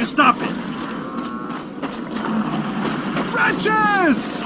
stop it! Wretches!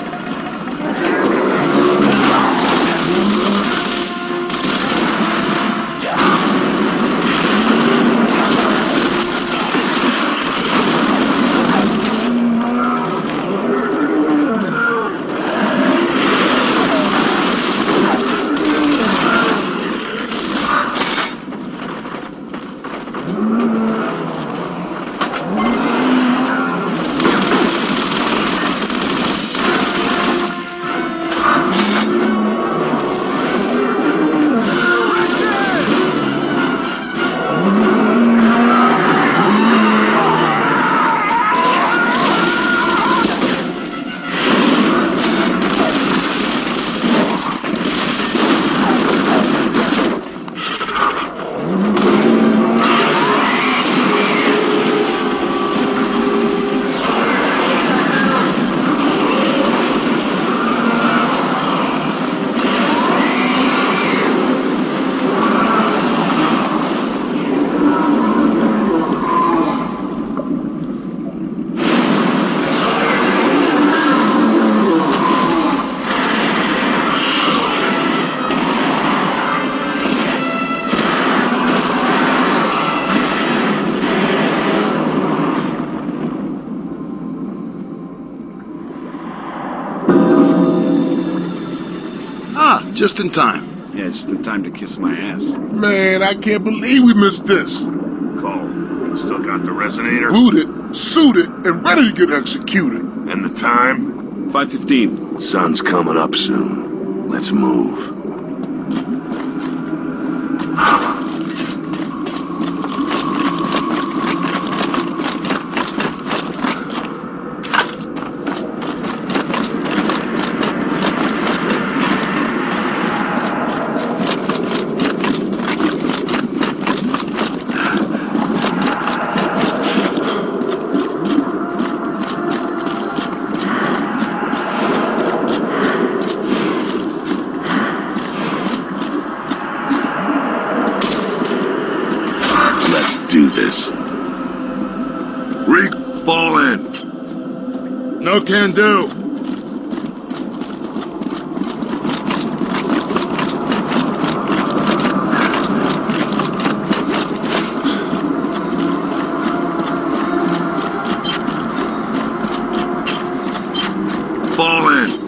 Just in time. Yeah, just in time to kiss my ass. Man, I can't believe we missed this. Cole, still got the resonator? Looted, suited, and ready to get executed. And the time? 5:15. Sun's coming up soon. Let's move. Do this. Reek, fall in. No can do. Fall in.